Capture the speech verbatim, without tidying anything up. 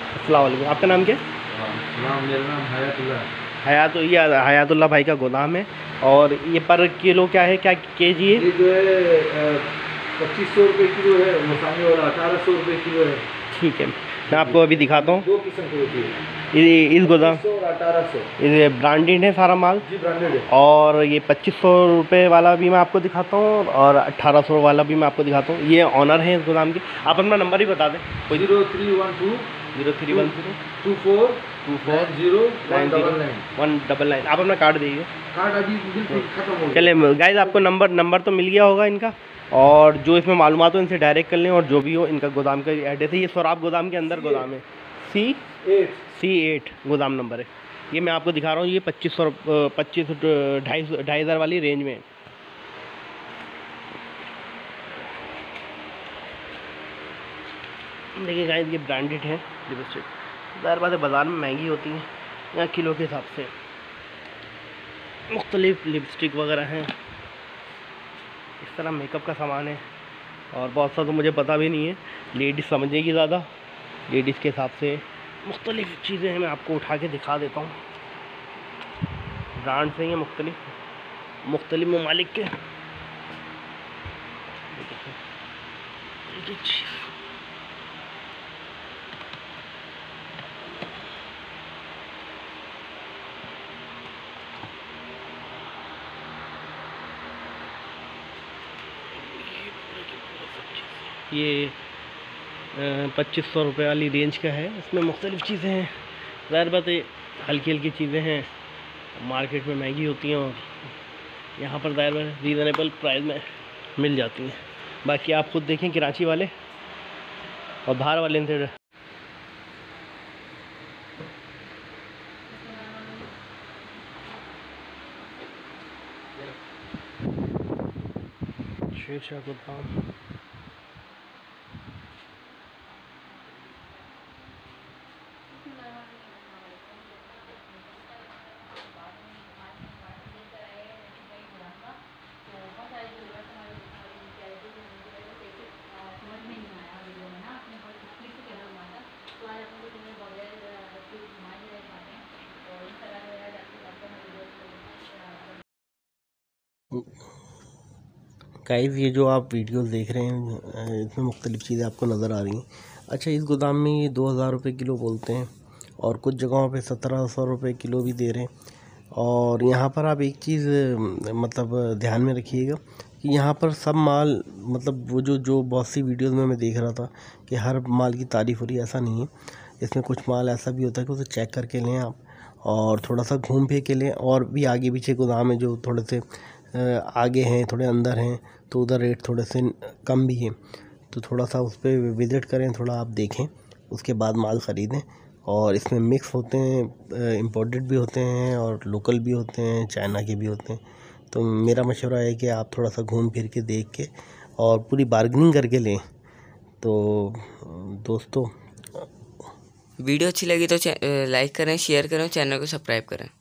अस्सलाम वालेकुम। आपका नाम क्या? नाम मेरा नाम हयातुल्ला। हयात ये हयातुल्ला भाई का गोदाम है। और ये पर किलो क्या है, क्या केजी है? ये जो है पच्चीस सौ रुपये किलो है, वो सामने वाला अठारह सौ रुपये किलो है। ठीक है, मैं आपको अभी दिखाता हूँ। दो किस्म की होती है ये इस गोदाम अठारह सौ। ये ब्रांडेड है सारा माल जी, ब्रांडेड है। और ये पच्चीस सौ रुपये वाला भी मैं आपको दिखाता हूँ और अट्ठारह सौ वाला भी मैं आपको दिखाता हूँ। ये ऑनर है इस गोदाम के। आप अपना नंबर ही बता दें। Zero three one two zero three one zero two four two four zero nine zero nine one double nine. आप अपना कार्ड दीजिए। कार्ड अभी बिल्कुल खत्म हो गया। चलिए गाइस, आपको नंबर नंबर तो मिल गया होगा इनका, और जो इसमें मालूमात हो इनसे डायरेक्ट कर लें। और जो भी हो, इनका गोदाम का एड्रेस है, ये सौराब गोदाम के अंदर गोदाम है। सी एट सी एट गोदाम नंबर है। ये मैं आपको दिखा रहा हूँ। ये पच्चीस सौ पच्चीस ढाई ढाई हज़ार वाली रेंज में। देखिए गाइस, ये ब्रांडेड है लिपस्टिक। ज़ाहिर बात है बाज़ार में महंगी होती हैं, यहाँ किलो के हिसाब से मुख्तलिफ लिपस्टिक वगैरह हैं। इस तरह मेकअप का सामान है और बहुत सा तो मुझे पता भी नहीं है, लेडीज़ समझेगी ज़्यादा। लेडीज़ के हिसाब से मुख्तलिफ चीज़ें हैं, मैं आपको उठा के दिखा देता हूँ। ब्रांड से ही मुख्तलिफ मुख्तलिफ ममालिक के। ये पच्चीस सौ रुपये वाली रेंज का है। इसमें मुख्तलिफ़ चीज़ें हैं। ज़ाहिर बात है हल्की हल्की चीज़ें हैं, मार्केट में महंगी होती हैं और यहाँ पर ज़ाहिर बात रीज़नेबल प्राइस में मिल जाती हैं। बाकी आप खुद देखें कराची वाले और बाहर वाले इनसे शेर शाह गोदाम। गाइस, ये जो आप वीडियोस देख रहे हैं इसमें मुख्तलिफ़ चीज़ें आपको नज़र आ रही हैं। अच्छा, इस गोदाम में ये दो हज़ार रुपये किलो बोलते हैं और कुछ जगहों पे सत्रह सौ रुपये किलो भी दे रहे हैं। और यहाँ पर आप एक चीज़ मतलब ध्यान में रखिएगा कि यहाँ पर सब माल मतलब वो जो जो बहुत सी वीडियोस में मैं देख रहा था कि हर माल की तारीफ़ हो रही है, ऐसा नहीं है। इसमें कुछ माल ऐसा भी होता है कि उसे चेक करके लें आप और थोड़ा सा घूम फिर के लें। और भी आगे पीछे गोदाम है जो थोड़े से आगे हैं, थोड़े अंदर हैं, तो उधर रेट थोड़े से कम भी हैं। तो थोड़ा सा उस पर विज़िट करें, थोड़ा आप देखें, उसके बाद माल ख़रीदें। और इसमें मिक्स होते हैं, इम्पोर्टेड भी होते हैं और लोकल भी होते हैं, चाइना के भी होते हैं। तो मेरा मशवरा है कि आप थोड़ा सा घूम फिर के देख के और पूरी बार्गेनिंग करके लें। तो दोस्तों, वीडियो अच्छी लगी तो लाइक करें, शेयर करें, चैनल को सब्सक्राइब करें।